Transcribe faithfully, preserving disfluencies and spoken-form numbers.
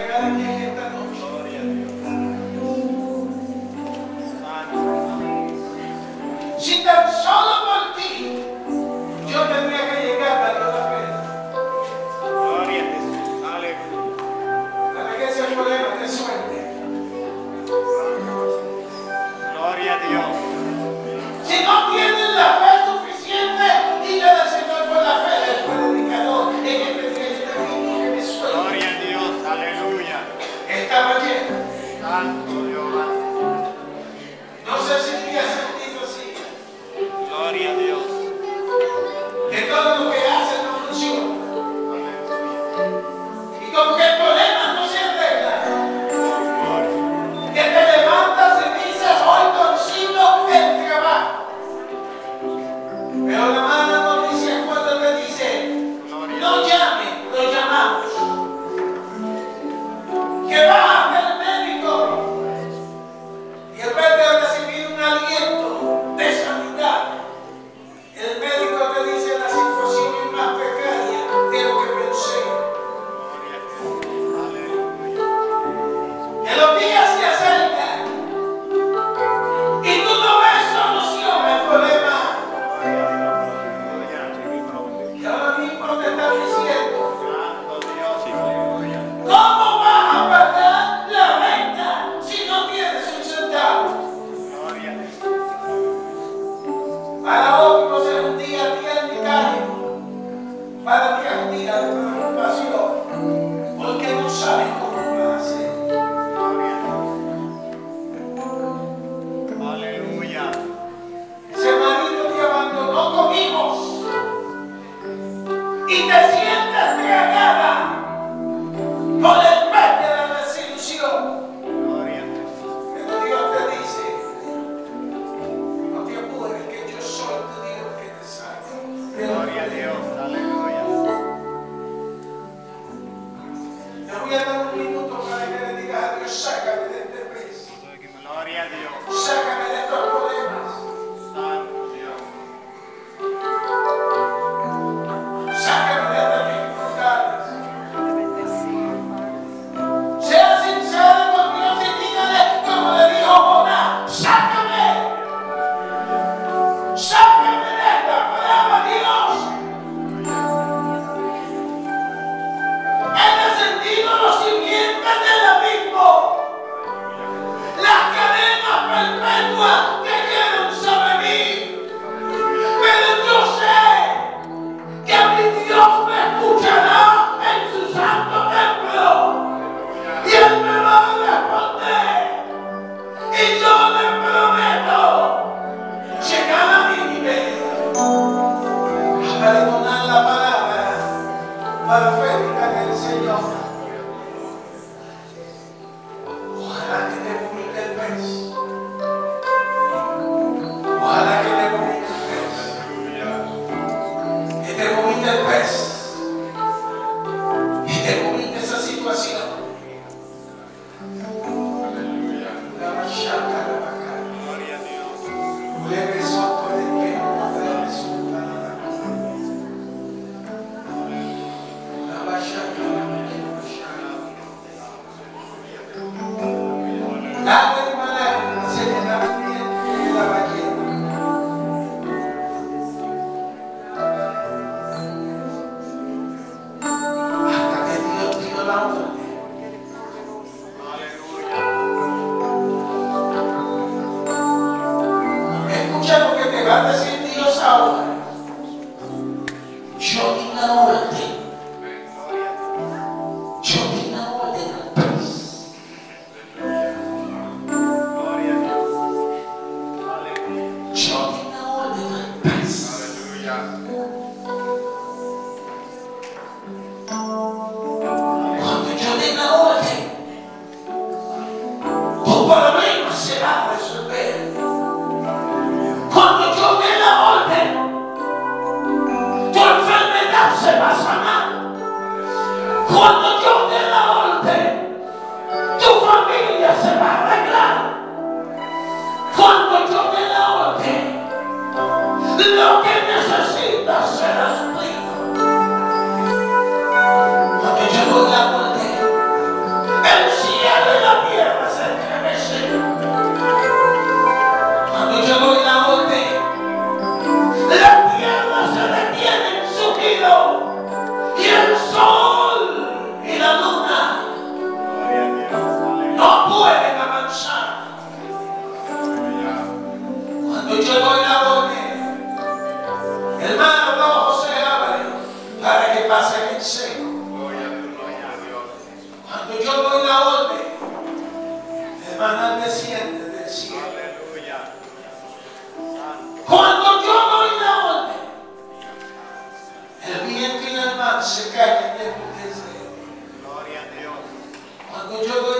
cada quien esta noche. Si tan solo por ti yo tendría que llegar a la pena. Gloria a Jesús. Aleluya. Para que ese problema te suelte. Gloria a Dios. Si no tienes la fe suficiente, dile al Señor por la fe del predicador en este día que me suelte. Gloria a Dios. Aleluya. Estaba lleno. Santo Dios. No sé si te has sentido así. Gloria a Dios. Que todo lo que haces no funciona. Y como que el problema no se arregla. Que te levantas y dices, hoy consigo el trabajo. Pero la mala noticia es cuando te dice, no llame, lo llamamos. Que vas al médico y en vez de recibir un aliento de sanidad, el médico te dice la situación es más precaria de lo que pensé. Que los días se acercan y tú no ves solución al problema. Y ahora mismo te está diciendo, ¿cómo vas a pagar la renta si no tienes un centavo? Para otros es un día tierno y cálido, para ti es un día de preocupación, porque no sabes cómo lo vas a hacer. Aleluya. Ese marido te abandonó, comimos y te sientes tragada por el pez de la desilusión. Gloria a Jesús. Pero Dios te dice, no te apures que yo soy tu Dios que te salva. Gloria a Dios. Aleluya. Te voy a dar un minuto para que le digas a Dios, sácame de este pez, Gloria a Dios. sácame de estos problemas, Santo Dios. sácame de estas dificultades. Sea sincero con Dios y dígale como le dijo Jonás, sácame, sácame de esta prueba, Dios. He descendido los simientes del abismo. Cuando yo doy la orden, el maná desciende del cielo. Aleluya. Santo. Cuando yo doy la orden, el viento y el mar se callan y empiezan. Gloria a Dios. Cuando yo doy